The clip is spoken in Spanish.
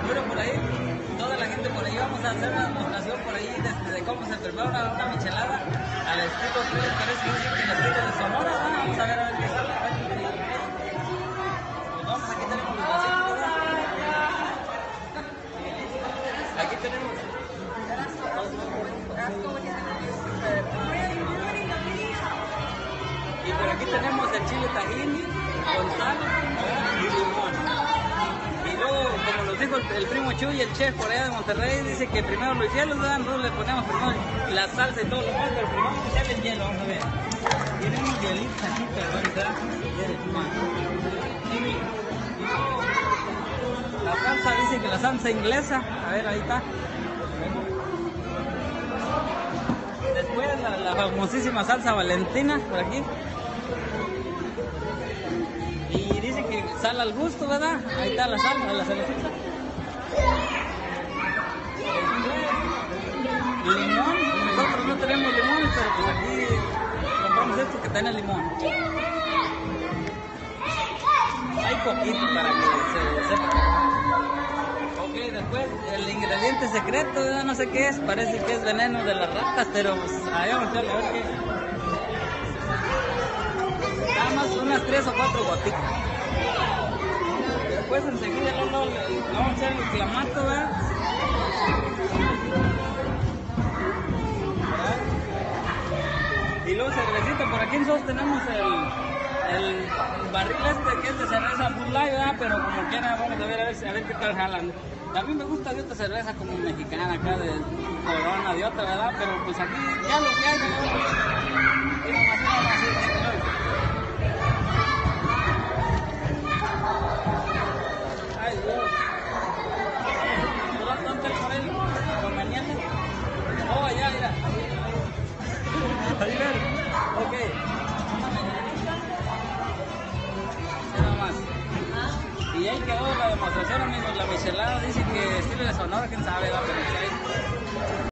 Seguro por ahí, toda la gente por ahí, vamos a hacer una demostración por ahí de cómo se prepara una michelada al estilo, ¿qué les parece? Que el estilo de Sonora, ¿no? Vamos a ver qué sale. Pues vamos, aquí tenemos los vasitos, ¿verdad? Aquí tenemos. Y por aquí tenemos el chile tahini con sal y limón. Y luego, como nos dijo el primo Chuy, el chef por allá de Monterrey, dice que primero los hielos, ¿verdad? Nosotros le ponemos primero la salsa y todo lo demás, pero primero vamos a echarle el hielo, vamos a ver. Tiene unos hielitos aquí, perdón, ¿verdad? Y luego, la salsa, dice que la salsa inglesa, a ver, ahí está. Después la famosísima salsa Valentina, por aquí. Y dice que sal al gusto, ¿verdad? Ahí está la sal, la salecita. Limón, nosotros no tenemos limón, pero pues aquí compramos esto que tiene limón. Hay poquito para que se sepa. Ok, después el ingrediente secreto, ¿verdad? No sé qué es, parece que es veneno de las ratas, pero pues ahí vamos a ver qué. Nada más unas 3 o 4 gotitas. Después enseguida le vamos a echar el clamato, ¿verdad? Y luego cervecita, por aquí nosotros tenemos el barril este que es de cerveza Bud Light, ¿verdad? Pero como quiera, vamos a ver qué tal jalan. A mí me gusta de otra cerveza como mexicana acá, de Corona, de otra, ¿verdad? Pero pues aquí ya lo que hay, ¿no? Y nomás ay, Dios. ¿Dónde está el con mañana? Oh, allá, mira. Ahí ven. Ok. Nada más. Y ahí quedó la demostración, amigos. La michelada dice que estilo de Sonora, quién sabe, ¿verdad? Pero